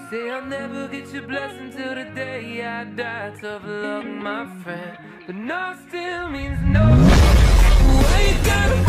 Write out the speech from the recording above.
Say I'll never get your blessing till the day I die. Tough luck, my friend, but no still means no. Why you gotta